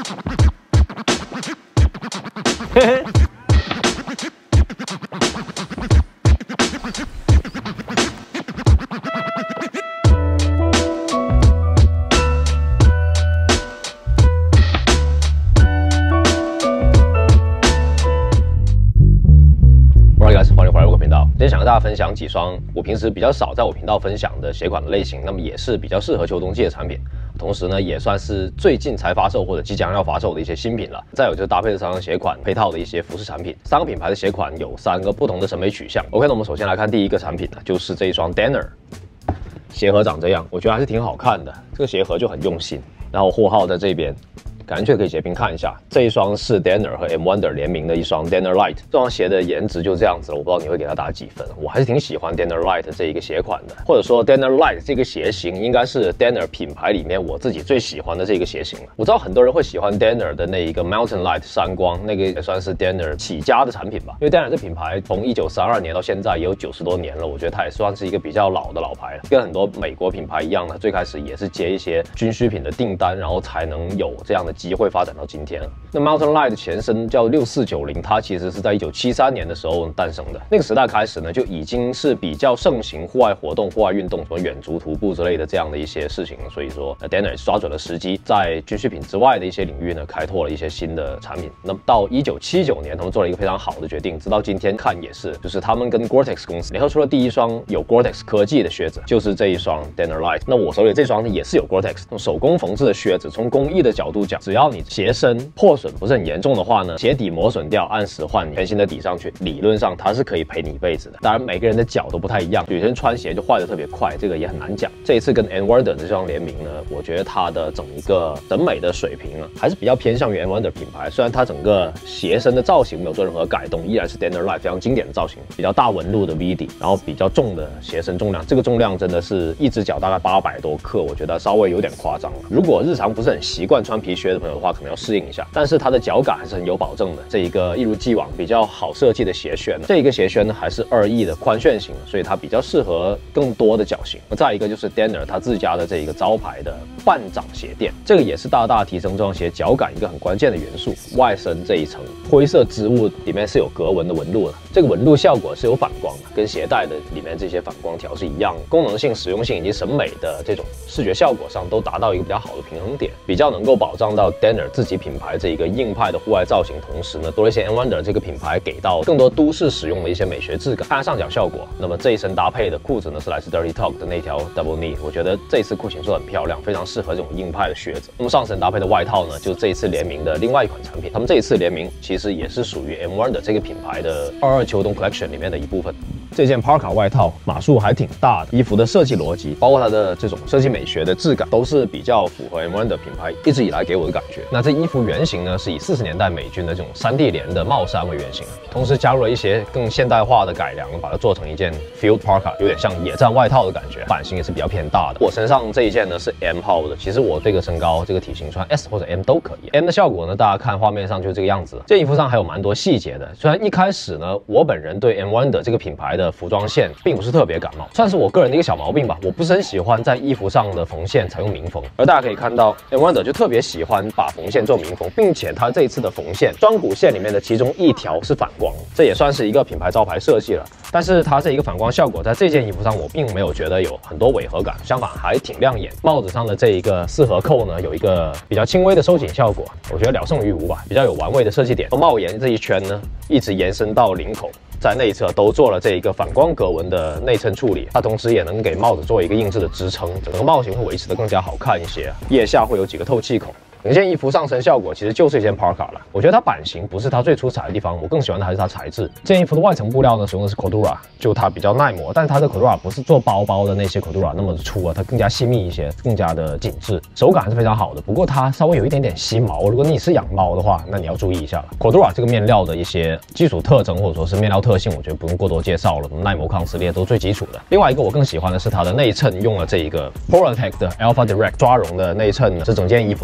嘿嘿。欢迎回来我的频道。今天想跟大家分享几双我平时比较少在我频道分享的鞋款的类型，那么也是比较适合秋冬季的产品。同时呢，也算是最近才发售或者即将要发售的一些新品了。再有就是搭配这3双鞋款配套的一些服饰产品。3个品牌的鞋款有3个不同的审美取向。OK， 那我们首先来看第一个产品呢，就是这一双 Danner。鞋盒长这样，我觉得还是挺好看的。这个鞋盒就很用心，然后货号在这边。感兴趣可以截屏看一下，这一双是 Danner 和 M Wonder 联名的一双 Danner Light， 这双鞋的颜值就这样子了，我不知道你会给它打几分。我还是挺喜欢 Danner Light 这一个鞋款的，或者说 Danner Light 这个鞋型应该是 Danner 品牌里面我自己最喜欢的这个鞋型了。我知道很多人会喜欢 Danner 的那一个 Mountain Light 山光，那个也算是 Danner 起家的产品吧，因为 Danner 这品牌从1932年到现在也有90多年了，我觉得它也算是一个比较老的老牌了，跟很多美国品牌一样呢，最开始也是接一些军需品的订单，然后才能有这样的机会发展到今天。那 Mountain Light 的前身叫6490，它其实是在1973年的时候诞生的。那个时代开始呢，就已经是比较盛行户外活动、户外运动，什么远足、徒步之类的这样的一些事情。所以说 ，Danner 抓准了时机，在军需品之外的一些领域呢，开拓了一些新的产品。那么到1979年，他们做了一个非常好的决定，直到今天看也是，就是他们跟 Gore-Tex 公司联合出了第一双有 Gore-Tex 科技的靴子，就是这一双 Danner Light。那我手里这双呢，也是有 Gore-Tex 用手工缝制的靴子。从工艺的角度讲，只要你鞋身破损不是很严重的话呢，鞋底磨损掉，按时换全新的底上去，理论上它是可以陪你一辈子的。当然每个人的脚都不太一样，有些人穿鞋就坏得特别快，这个也很难讲。这一次跟 M Wonder 这双联名呢，我觉得它的整一个审美的水平呢，还是比较偏向于 M Wonder 品牌。虽然它整个鞋身的造型没有做任何改动，依然是 Danner Light 非常经典的造型，比较大纹路的 V 底，然后比较重的鞋身重量，这个重量真的是一只脚大概800多克，我觉得稍微有点夸张了。如果日常不是很习惯穿皮靴的朋友的话，可能要适应一下。但是它的脚感还是很有保证的。这一个一如既往比较好设计的鞋楦，这一个鞋楦呢还是2E的宽楦型，所以它比较适合更多的脚型。再一个就是 Danner 它自家的这一个招牌的半掌鞋垫，这个也是大大提升这双鞋脚感一个很关键的元素。外身这一层灰色织物里面是有格纹的纹路的，这个纹路效果是有反光的，跟鞋带的里面这些反光条是一样的，功能性、实用性以及审美的这种视觉效果上都达到一个比较好的平衡点，比较能够保障到 Danner 自己品牌这一个硬派的户外造型，同时呢多了一些 M Wonder 这个品牌给到更多都市使用的一些美学质感，看上脚效果。那么这一身搭配的裤子呢是来自 Dirty Talk 的那条 Double Knee， 我觉得这一次裤型做得很漂亮，非常适合这种硬派的靴子。那么上身搭配的外套呢，就是这一次联名的另外一款产品，他们这一次联名其实也是属于 M Wonder 这个品牌的22秋冬 Collection 里面的一部分。这件 Parka 外套码数还挺大的，衣服的设计逻辑，包括它的这种设计美学的质感，都是比较符合 M Wonder 品牌一直以来给我的感觉。那这衣服原型呢，是以40年代美军的这种3D 连的帽衫为原型，同时加入了一些更现代化的改良，把它做成一件 Field Parka， 有点像野战外套的感觉，版型也是比较偏大的。我身上这一件呢是 M 号的，其实我这个身高这个体型穿 S 或者 M 都可以。M 的效果呢，大家看画面上就是这个样子。这衣服上还有蛮多细节的，虽然一开始呢，我本人对 M Wonder 这个品牌的服装线并不是特别感冒，算是我个人的一个小毛病吧。我不是很喜欢在衣服上的缝线采用明缝，而大家可以看到 M Wonder 就特别喜欢把缝线做明缝，并且它这一次的缝线双股线里面的其中一条是反光，这也算是一个品牌招牌设计了。但是它这一个反光效果在这件衣服上我并没有觉得有很多违和感，相反还挺亮眼。帽子上的这一个4合扣呢，有一个比较轻微的收紧效果，我觉得了胜于无吧，比较有玩味的设计点。帽檐这一圈呢，一直延伸到领口，在内侧都做了这一个反光格纹的内衬处理，它同时也能给帽子做一个硬质的支撑，整个帽型会维持得更加好看一些。腋下会有几个透气孔。整件衣服上身效果其实就是一件 Parka 了，我觉得它版型不是它最出彩的地方，我更喜欢的还是它材质。这件衣服的外层布料呢，使用的是 Cordura， 就它比较耐磨，但是它的 Cordura 不是做包包的那些 Cordura 那么粗啊，它更加细密一些，更加的紧致，手感还是非常好的。不过它稍微有一点点吸毛，如果你是养猫的话，那你要注意一下了。Cordura 这个面料的一些基础特征或者说是面料特性，我觉得不用过多介绍了，耐磨抗撕裂都是最基础的。另外一个我更喜欢的是它的内衬，用了这一个 Polartec 的 Alpha Direct 抓绒的内衬呢，是整件衣服的保暖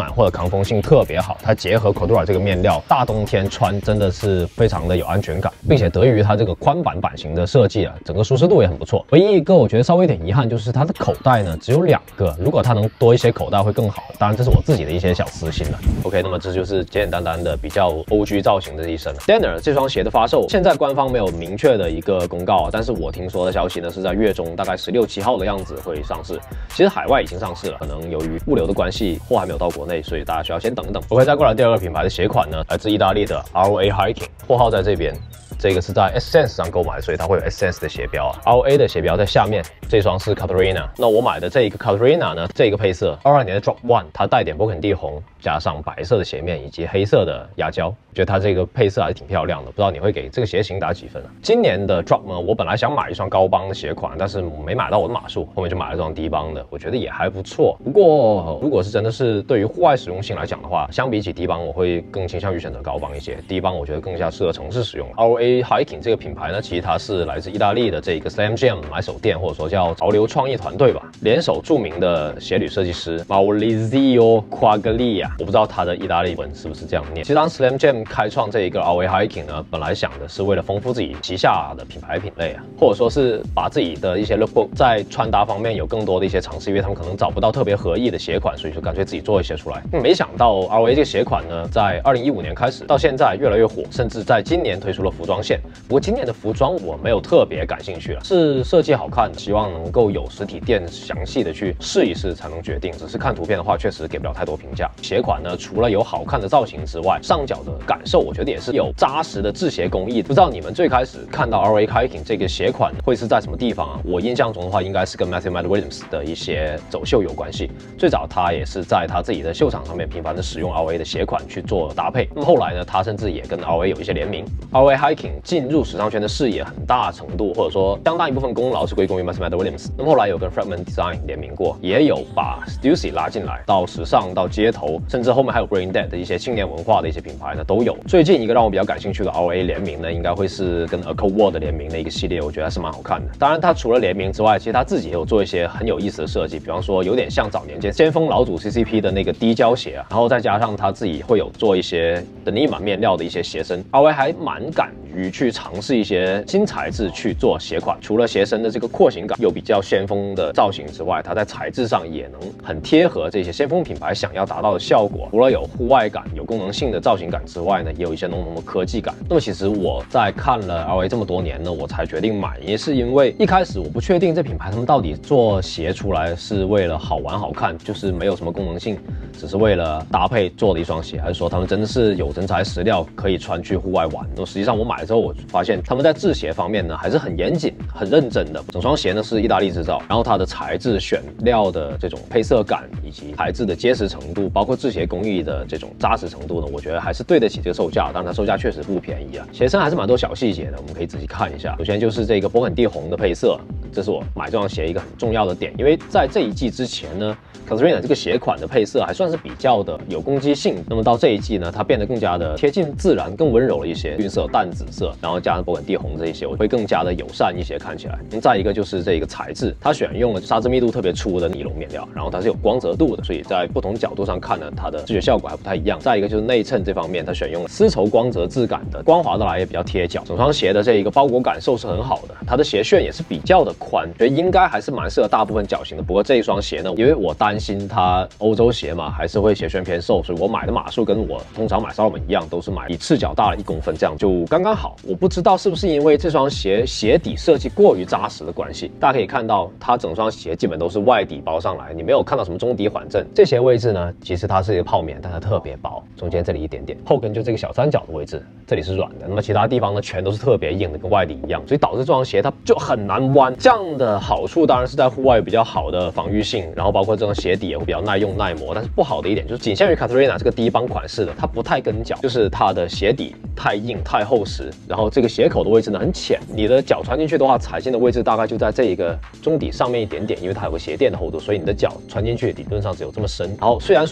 暖或者抗风性特别好，它结合 Cordura 这个面料，大冬天穿真的是非常的有安全感，并且得益于它这个宽版版型的设计啊，整个舒适度也很不错。唯一一个我觉得稍微有点遗憾就是它的口袋呢只有2个，如果它能多一些口袋会更好。当然这是我自己的一些小私心了。OK， 那么这就是简简单单的比较 OG 造型的一身。Danner 这双鞋的发售，现在官方没有明确的一个公告，但是我听说的消息呢是在月中大概16、17号的样子会上市。其实海外已经上市了，可能由于物流的关系，货还没有到国内，所以大家需要先等等。OK， 再过来第2个品牌的鞋款呢，来自意大利的 ROA Hiking， 货号在这边。这个是在 Essence 上购买，所以它会有 Essence 的鞋标啊 ，ROA 的鞋标在下面。这双是 Catarina， 那我买的这一个 Catarina 呢，这个配色22年的 Drop One， 它带点勃艮第红，加上白色的鞋面以及黑色的压胶，觉得它这个配色还是挺漂亮的。不知道你会给这个鞋型打几分啊？今年的 Drop 呢，我本来想买一双高帮的鞋款，但是没买到我的码数，后面就买了这双低帮的，我觉得也还不错。不过如果是真的是对于户外实用性来讲的话，相比起低帮，我会更倾向于选择高帮一些。低帮我觉得更加适合城市使用。ROA Hiking 这个品牌呢，其实它是来自意大利的这个 Slam Jam 买手店，或者说叫潮流创意团队吧，联手著名的鞋履设计师 Maurizio Quaglia， 我不知道他的意大利文是不是这样念。其实当 Slam Jam 开创这一个 ROA Hiking 呢，本来想的是为了丰富自己旗下的品牌品类啊，或者说是把自己的一些 lookbook 在穿搭方面有更多的一些尝试，因为他们可能找不到特别合意的鞋款，所以就干脆自己做一些出来。没想到 ROA 这个鞋款呢，在2015年开始到现在越来越火，甚至在今年推出了服装线。不过今年的服装我没有特别感兴趣了，是设计好看的，希望能够有实体店详细的去试一试才能决定。只是看图片的话，确实给不了太多评价。鞋款呢，除了有好看的造型之外，上脚的感受我觉得也是有扎实的制鞋工艺。不知道你们最开始看到 ROA Hiking 这个鞋款会是在什么地方啊？我印象中的话，应该是跟 Matthew Williams 的一些走秀有关系。最早他也是在他自己的秀场上面频繁的使用 ROA 的鞋款去做搭配。那么后来呢，他甚至也跟 ROA 有一些联名。ROA Hiking 进入时尚圈的视野很大程度，或者说相当一部分功劳是归功于 Matthew Williams。那么后来有跟 Fragment Design 联名过，也有把 Stussy 拉进来，到时尚到街头，甚至后面还有 Brain Dead 的一些青年文化的一些品牌呢都有。最近一个让我比较感兴趣的 ROA 联名呢，应该会是跟 Echo World 联名的一个系列，我觉得还是蛮好看的。当然，他除了联名之外，其实他自己也有做一些很有意思的设计，比方说有点像早年间先锋老祖 CCP 的那个低胶鞋啊，然后再加上他自己会有做一些的尼玛面料的一些鞋身。ROA 还蛮敢于去尝试一些新材质去做鞋款，除了鞋身的这个廓形感有比较先锋的造型之外，它在材质上也能很贴合这些先锋品牌想要达到的效果。除了有户外感、有功能性的造型感之外呢，也有一些浓浓的科技感。那么其实我在看了 ROA 这么多年呢，我才决定买，也是因为一开始我不确定这品牌他们到底做鞋出来是为了好玩好看，就是没有什么功能性，只是为了搭配做的一双鞋，还是说他们真的是有真材实料可以穿去户外玩。那实际上我买了之后，我发现他们在制鞋方面呢还是很严谨、很认真的。整双鞋呢是意大利制造，然后它的材质、选料的这种配色感，以及材质的结实程度，包括制鞋工艺的这种扎实程度呢，我觉得还是对得起这个售价。当然它售价确实不便宜啊。鞋身还是蛮多小细节的，我们可以仔细看一下。首先就是这个勃艮第红的配色，这是我买这双鞋一个很重要的点，因为在这一季之前呢，Catarina 这个鞋款的配色还算是比较的有攻击性，那么到这一季呢，它变得更加的贴近自然，更温柔了一些，晕色、淡紫色，然后加上勃艮第红这一些，我会更加的友善一些看起来。再一个就是这个材质，它选用了纱质密度特别粗的尼龙面料，然后它是有光泽度的，所以在不同角度上看呢，它的视觉效果还不太一样。再一个就是内衬这方面，它选用了丝绸光泽质感的，光滑的来也比较贴脚，整双鞋的这一个包裹感受是很好的，它的鞋楦也是比较的宽，觉得应该还是蛮适合大部分脚型的。不过这一双鞋呢，因为我担心它欧洲鞋嘛，还是会鞋楦偏瘦，所以我买的码数跟我通常买沙洛门一样，都是买比赤脚大了1公分，这样就刚刚好。我不知道是不是因为这双鞋鞋底设计过于扎实的关系，大家可以看到它整双鞋基本都是外底包上来，你没有看到什么中底缓震。这些位置呢，其实它是一个泡棉，但它特别薄，中间这里一点点，后跟就这个小三角的位置，这里是软的，那么其他地方呢全都是特别硬的，跟外底一样，所以导致这双鞋它就很难弯。这样的好处当然是在户外有比较好的防御性，然后包括这双鞋底也会比较耐用耐磨，但是不好的一点就是仅限于 Catarina 这个低帮款式的，它不太跟脚，就是它的鞋底太硬太厚实，然后这个鞋口的位置呢很浅，你的脚穿进去的话，踩进的位置大概就在这一个中底上面一点点，因为它有个鞋垫的厚度，所以你的脚穿进去理论上只有这么深。然后虽然说它这个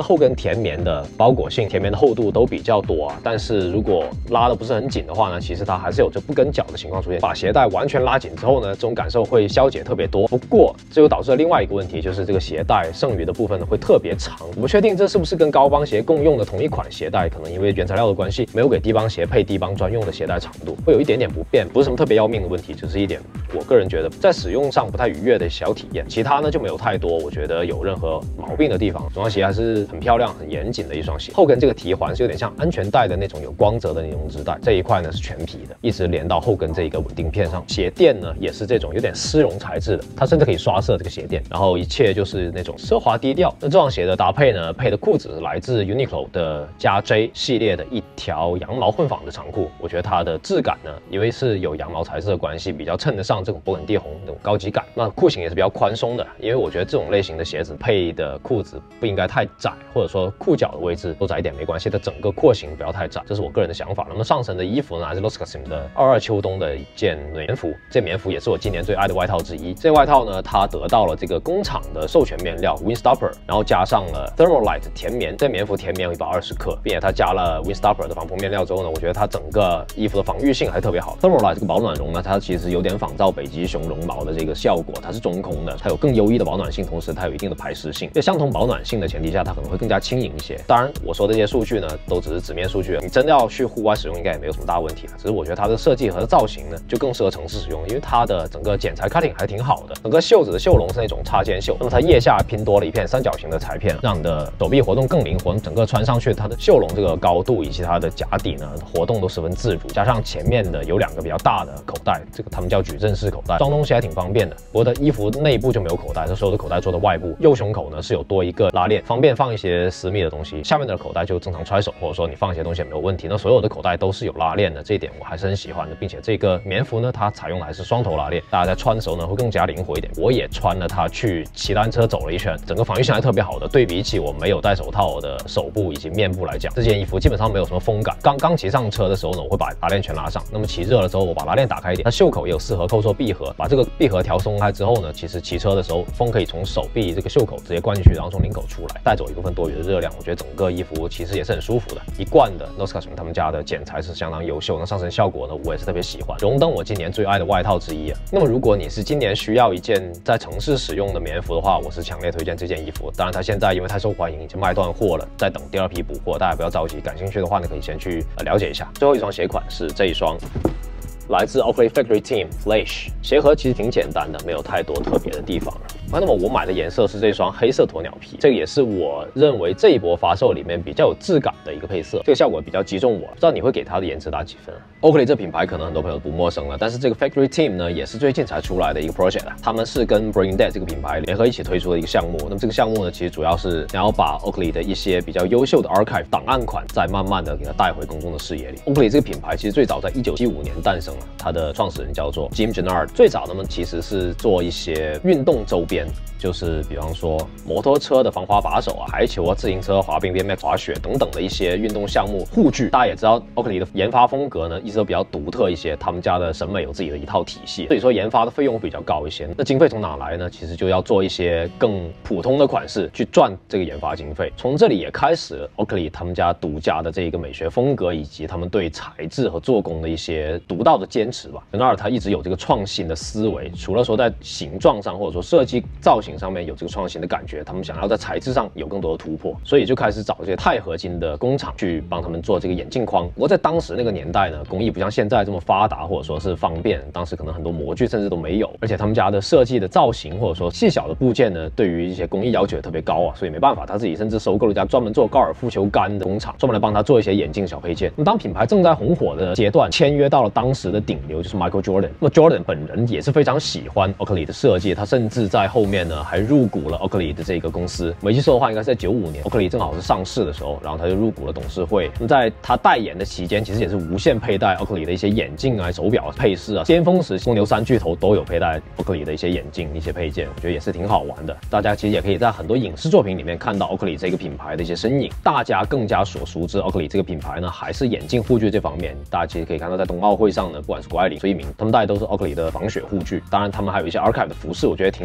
后跟前棉的包裹性、前棉的厚度都比较多啊，但是如果拉的不是很紧的话呢，其实它还是有着不跟脚的情况出现。把鞋带完全拉紧之后呢，这种感受会消解特别多。不过这又导致了另外一个问题，就是这个鞋带剩余的部分呢会特别长。我不确定这是不是跟高帮鞋共用的同一款鞋带，可能因为原材料的关系，没有给低帮鞋配低帮专用的鞋带长度，会有一点点不便，不是什么特别要命的问题，就是一点我个人觉得在使用上不太愉悦的小体验。其他呢就没有太多我觉得有任何毛病的地方。这双鞋还是很漂亮、很严谨的一双鞋。后跟这个提环是有点像安全带的那种有光泽的尼龙织带，这一块呢是全皮的，一直连到后跟这一个稳定片上。鞋垫呢也是这种有点丝绒材质的，它甚至可以刷色这个鞋垫，然后一切就是那种奢华低调。那这双鞋的搭配呢，配的裤子来自 Uniqlo 的加 J 系列的一条羊毛混纺的长裤，我觉得它的质感呢，因为是有羊毛材质的关系，比较衬得上这种勃艮第红那种高级感。那裤型也是比较宽松的，因为我觉得这种类型的鞋子配的裤子不应该太窄，或者说裤脚的位置多窄一点没关系，但整个廓形不要太窄，这是我个人的想法。那么上身的衣服呢，还是 Loscassim 的22秋冬的一件棉服，这棉服也是我今年最爱的外套之一。这外套呢，它得到了这个工厂的授权面料 Windstopper， 然后加上了 Thermolite 甜棉，这棉服甜棉有120克，并且它加了 Windstopper 的防风面料之后呢，我觉得它整个衣服的防御性还特别好。Thermolite 这个保暖绒呢，它其实有点仿照北极熊绒毛的这个效果，它是中空的，它有更优异的保暖性，同时它有一定的排湿性。在相同保暖性的前提下，它可能会更加轻盈一些。当然，我说的这些数据呢，都只是纸面数据，你真的要去户外使用，应该也没有什么大问题啊。只是我觉得它的设计和造型呢，就更适合城市使用，因为它的整个剪裁 cutting 还挺好的，整个袖子的袖笼是那种插肩袖，那么它腋下拼多了一片三角形的裁片，让你的手臂活动更灵活。整个穿上去，它的袖笼这个高度以及它的夹底呢，活动都十分自如。加上前面的有2个比较大的口袋，这个他们叫矩阵式口袋，装东西还挺方便的。我的衣服内部就没有口袋，这所有的口袋做的外部，右胸口呢是有多一个拉链，方便放一些私密的东西。下面的口袋就正常揣手，或者说你放一些东西也没有问题。那所有的口袋都是有拉链的，这一点我还是很喜欢的，并且这个棉服呢，它采用的还是双头拉链，大家在穿的时候呢会更加灵活一点。我也穿了它去骑单车走了一圈，整个防御性还特别好的。对比起我没有戴手套的手部以及面部来讲，这件衣服基本上没有什么风感。刚骑上车的时候呢，我会把拉链全拉上。那么骑热了之后，我把拉链打开一点，它袖口也有适合扣缩闭合，把这个闭合调松开之后呢，其实骑车的时候风可以从手臂这个袖口直接灌进去，然后从领口出来，带走一部分多余的热量。我觉得整个衣服其实也是很舒服的。一贯的 Loscassim 他们家的剪裁是相当优秀，那上身效果呢，我也是特别喜欢，荣登我今年最爱的外套之一啊。那么如果你是今年需要一件在城市使用的棉服的话，我是强烈推荐这件衣服。当然它现在因为太受欢迎，已经卖断货了，在等第2批补货，大家不要着急，感兴趣的话呢，可以先去了解一下。最后一双鞋款是这一双。来自 Oakley Factory Team Flash 鞋盒其实挺简单的，没有太多特别的地方。那么我买的颜色是这双黑色鸵鸟皮，这个也是我认为这一波发售里面比较有质感的一个配色，这个效果比较击中我。不知道你会给它的颜值打几分？Oakley 这品牌可能很多朋友不陌生了，但是这个 Factory Team 呢也是最近才出来的一个 project 啊，他们是跟 Braindead 这个品牌联合一起推出的一个项目。那么这个项目呢，其实主要是想要把 Oakley 的一些比较优秀的 archive 档案款，再慢慢的给它带回公众的视野里。Oakley 这个品牌其实最早在1975年诞生了，它的创始人叫做 Jim Gennard， 最早呢其实是做一些运动周边。就是比方说摩托车的防滑把手啊、排球啊、自行车、滑冰、BMX、滑雪等等的一些运动项目护具。大家也知道 Oakley 的研发风格呢一直都比较独特一些，他们家的审美有自己的一套体系，所以说研发的费用会比较高一些。那经费从哪来呢？其实就要做一些更普通的款式去赚这个研发经费。从这里也开始了 Oakley 他们家独家的这一个美学风格，以及他们对材质和做工的一些独到的坚持吧。Gennard他一直有这个创新的思维，除了说在形状上或者说设计造型上面有这个创新的感觉，他们想要在材质上有更多的突破，所以就开始找这些钛合金的工厂去帮他们做这个眼镜框。不过在当时那个年代呢，工艺不像现在这么发达或者说是方便，当时可能很多模具甚至都没有，而且他们家的设计的造型或者说细小的部件呢，对于一些工艺要求也特别高啊，所以没办法，他自己甚至收购了一家专门做高尔夫球杆的工厂，专门来帮他做一些眼镜小配件。那么当品牌正在红火的阶段，签约到了当时的顶流，就是 Michael Jordan。那么 Jordan 本人也是非常喜欢 Oakley 的设计，他甚至在后面呢还入股了 Oakley 的这个公司。没记错的话，应该是在95年 Oakley 正好是上市的时候，然后他就入股了董事会。那么在他代言的期间，其实也是无限佩戴 Oakley 的一些眼镜啊、手表配饰啊。巅峰时，公牛3巨头都有佩戴 Oakley 的一些眼镜、一些配件，我觉得也是挺好玩的。大家其实也可以在很多影视作品里面看到 Oakley 这个品牌的一些身影。大家更加所熟知 Oakley 这个品牌呢，还是眼镜护具这方面。大家其实可以看到，在冬奥会上呢，不管是谷爱凌、崔一鸣，他们戴都是 Oakley 的防雪护具。当然，他们还有一些 archive 的服饰，我觉得挺有意思的。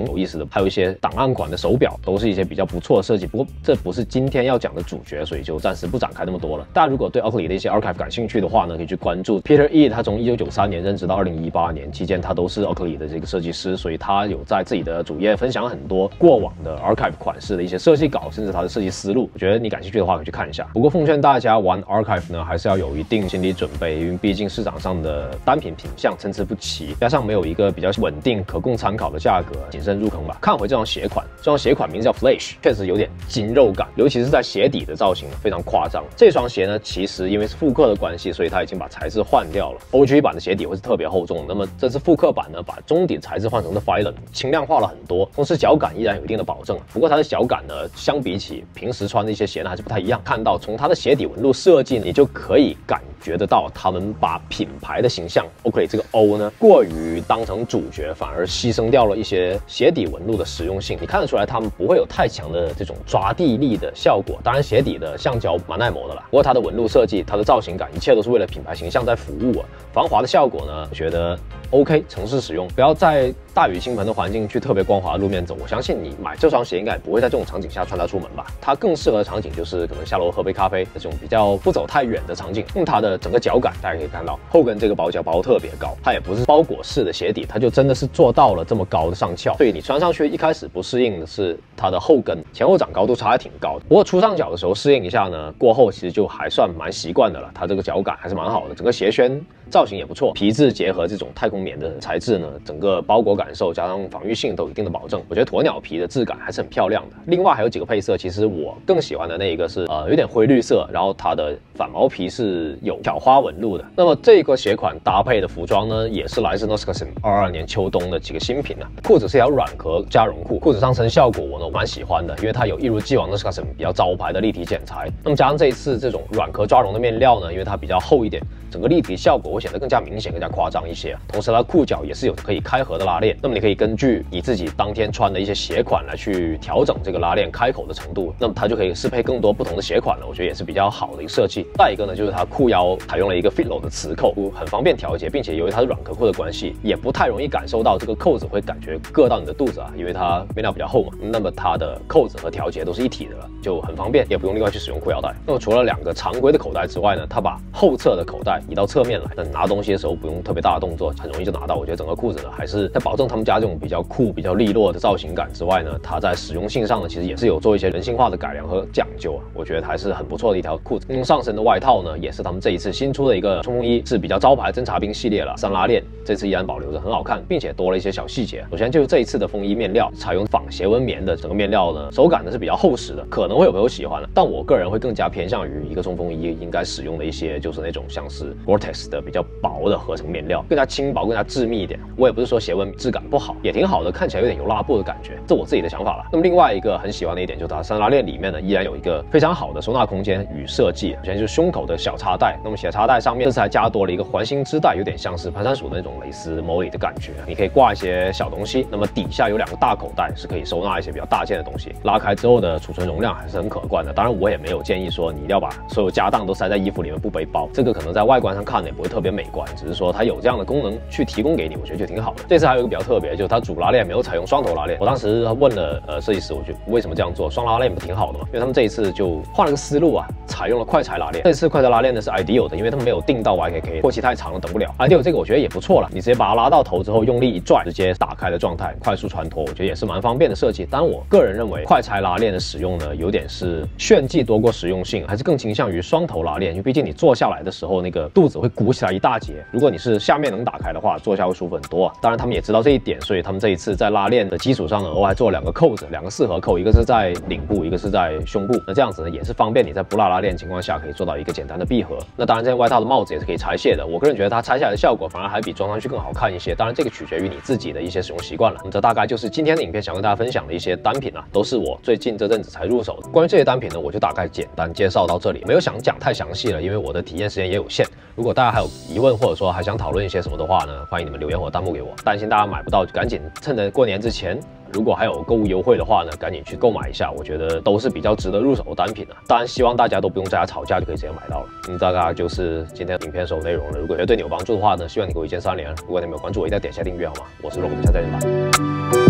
子，还有一些档案馆的手表，都是一些比较不错的设计。不过这不是今天要讲的主角，所以就暂时不展开那么多了。大家如果对 Oakley 的一些 archive 感兴趣的话呢，可以去关注 Peter E。他从1993年任职到2018年期间，他都是 Oakley 的这个设计师，所以他有在自己的主页分享很多过往的 archive 款式的一些设计稿，甚至他的设计思路。我觉得你感兴趣的话，可以去看一下。不过奉劝大家玩 archive 呢，还是要有一定心理准备，因为毕竟市场上的单品品项参差不齐，加上没有一个比较稳定可供参考的价格，谨慎入坑吧。看回这双鞋款，这双鞋款名字叫 Flash， 确实有点筋肉感，尤其是在鞋底的造型非常夸张。这双鞋呢，其实因为是复刻的关系，所以它已经把材质换掉了。OG 版的鞋底会是特别厚重，那么这次复刻版呢，把中底材质换成了 Phylon， 轻量化了很多，同时脚感依然有一定的保证。不过它的脚感呢，相比起平时穿的一些鞋呢，还是不太一样。看到从它的鞋底纹路设计，你就可以感觉得到，他们把品牌的形象 Oakley 这个 O 呢，过于当成主角，反而牺牲掉了一些鞋底纹路的实用性。你看得出来，他们不会有太强的这种抓地力的效果。当然，鞋底的橡胶蛮耐磨的啦，不过它的纹路设计、它的造型感，一切都是为了品牌形象在服务啊。防滑的效果呢，我觉得 OK， 城市使用，不要在大雨倾盆的环境去特别光滑的路面走。我相信你买这双鞋应该不会在这种场景下穿它出门吧？它更适合的场景就是可能下楼喝杯咖啡这种比较不走太远的场景。用它的整个脚感，大家可以看到后跟这个薄脚包特别高，它也不是包裹式的鞋底，它就真的是做到了这么高的上翘。所以你穿上去一开始不适应的是它的后跟前后掌高度差还挺高的。不过出上脚的时候适应一下呢，过后其实就还算蛮习惯的了。它这个脚感还是蛮好的，整个鞋楦造型也不错，皮质结合这种太空棉的材质呢，整个包裹感受加上防御性都有一定的保证。我觉得鸵鸟皮的质感还是很漂亮的。另外还有几个配色，其实我更喜欢的那一个是有点灰绿色，然后它的反毛皮是有挑花纹路的。那么这个鞋款搭配的服装呢，也是来自 Noskassim 22年秋冬的几个新品啊。裤子是一条软壳加绒裤，裤子上身效果我蛮喜欢的，因为它有一如既往 Noskassim 比较招牌的立体剪裁。那么加上这一次这种软壳抓绒的面料呢，因为它比较厚一点，整个立体效果会显得更加明显、更加夸张一些。同时它裤脚也是有可以开合的拉链，那么你可以根据你自己当天穿的一些鞋款来去调整这个拉链开口的程度，那么它就可以适配更多不同的鞋款了。我觉得也是比较好的一个设计。再一个呢，就是它裤腰采用了一个 Fitlow 的磁扣，很方便调节，并且由于它是软壳裤的关系，也不太容易感受到这个扣子会感觉硌到你的肚子啊，因为它面料比较厚嘛。那么它的扣子和调节都是一体的了，就很方便，也不用另外去使用裤腰带。那么除了两个常规的口袋之外呢，它把后侧的口袋移到侧面来，那拿东西的时候不用特别大的动作，很容易就拿到。我觉得整个裤子呢，还是在保证他们家这种比较酷、比较利落的造型感之外呢，它在实用性上呢，其实也是有做一些人性化的改良和讲究啊。我觉得还是很不错的一条裤子。上身的外套呢，也是他们这一次新出的一个冲锋衣，是比较招牌侦察兵系列了，3拉链，这次依然保留着，很好看，并且多了一些小细节。首先就是这一次的风衣面料采用仿斜纹棉的整个面料呢，手感呢是比较厚实的，可能会有朋友喜欢的，但我个人会更加偏向于一个冲锋衣应该使用的一些就是那种像是 Gore-Tex 的比较薄的合成面料，更加轻薄、更加致密一点。我也不是说斜纹质感不好，也挺好的，看起来有点油蜡布的感觉，这我自己的想法了。那么另外一个很喜欢的一点就是它3拉链里面呢，依然有一个非常好的收纳空间与设计。首先就是胸口的小插带，那么小插带上面这次还加多了一个环形织带，有点像是攀山鼠的那种蕾丝 Molly 的感觉，你可以挂一些小东西。那么底下有2个大口袋，是可以收纳一些比较大件的东西，拉开之后的储存容量还是很可观的。当然我也没有建议说你一定要把所有家当都塞在衣服里面不背包，这个可能在外观上看也不会特别美观，只是说它有这样的功能去提供给你，我觉得就挺好的。这次还有一个比较特别，就是它主拉链没有采用双头拉链。我当时问了设计师，我觉得为什么这样做，双拉链不挺好的吗？因为他们这一次就换了个思路啊，采用了快裁拉链。这次快裁拉链呢是 Ideal 的，因为他们没有定到 YKK， 过期太长了等不了。Ideal 这个我觉得也不错了，你直接把它拉到头之后用力一拽，直接打开的状态，快速穿脱，我觉得也是蛮方便的设计。当然我个人认为快裁拉链的使用呢，有点是炫技多过实用性，还是更倾向于双头拉链，因为毕竟你坐下来的时候那个肚子会鼓起来一大截，如果你是下面能打开的话，坐下会舒服很多啊。当然他们也知道这一点，所以他们这一次在拉链的基础上呢，额外做了2个扣子，2个4合扣，一个是在领部，一个是在胸部。那这样子呢，也是方便你在不拉链情况下可以做到一个简单的闭合。那当然这件外套的帽子也是可以拆卸的，我个人觉得它拆下来的效果反而还比装上去更好看一些。当然这个取决于你自己的一些使用习惯了。那这大概就是今天的影片想跟大家分享的一些单品啊，都是我最近这阵子才入手的。关于这些单品呢，我就大概简单介绍到这里，没有想讲太详细了，因为我的体验时间也有限。如果大家还有疑问，或者说还想讨论一些什么的话呢，欢迎你们留言或弹幕给我。担心大家买不到，赶紧趁着过年之前，如果还有购物优惠的话呢，赶紧去购买一下，我觉得都是比较值得入手的单品啊。当然，希望大家都不用在家吵架就可以直接买到了。大概就是今天影片所有内容了。如果觉得对你有帮助的话呢，希望你给我一键3连。如果你没有关注我，一定要点下订阅好吗？我是Rock，我们下次再见吧。